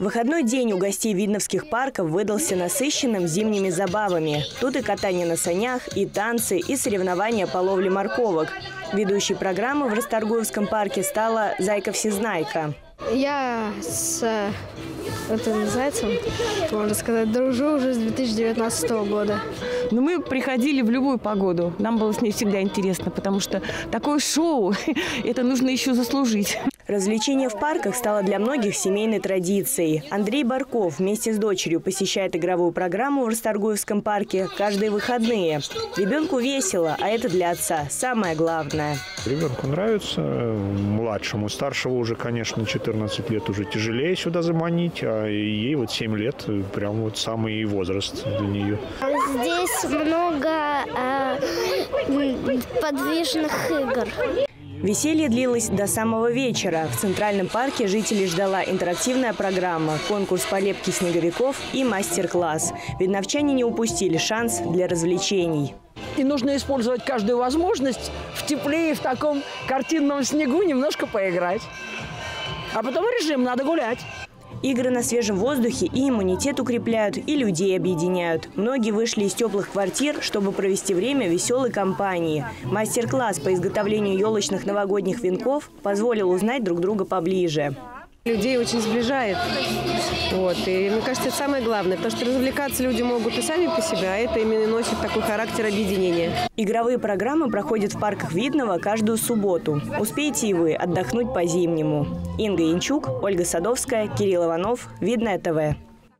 Выходной день у гостей видновских парков выдался насыщенным зимними забавами. Тут и катание на санях, и танцы, и соревнования по ловле морковок. Ведущей программы в Расторгуевском парке стала «Зайка-всезнайка». Я с этим зайцем, можно сказать, дружу уже с 2019 года. Но мы приходили в любую погоду. Нам было с ней всегда интересно, потому что такое шоу, это нужно еще заслужить. Развлечение в парках стало для многих семейной традицией. Андрей Барков вместе с дочерью посещает игровую программу в Расторгуевском парке каждые выходные. Ребенку весело, а это для отца самое главное. Ребенку нравится, младшему. Старшего уже, конечно, 14 лет уже тяжелее сюда заманить, а ей вот 7 лет, прям вот самый возраст для нее. Здесь много подвижных игр. Веселье длилось до самого вечера. В Центральном парке жителей ждала интерактивная программа, конкурс по лепке снеговиков и мастер-класс. Видновчане не упустили шанс для развлечений. И нужно использовать каждую возможность в тепле и в таком картинном снегу немножко поиграть. А потом режим, надо гулять. Игры на свежем воздухе и иммунитет укрепляют, и людей объединяют. Многие вышли из теплых квартир, чтобы провести время в веселой компании. Мастер-класс по изготовлению елочных новогодних венков позволил узнать друг друга поближе. Людей очень сближает. И мне кажется, это самое главное, потому что развлекаться люди могут и сами по себе, а это именно носит такой характер объединения. Игровые программы проходят в парках Видного каждую субботу. Успейте и вы отдохнуть по-зимнему. Инга Янчук, Ольга Садовская, Кирилл Иванов, Видное ТВ.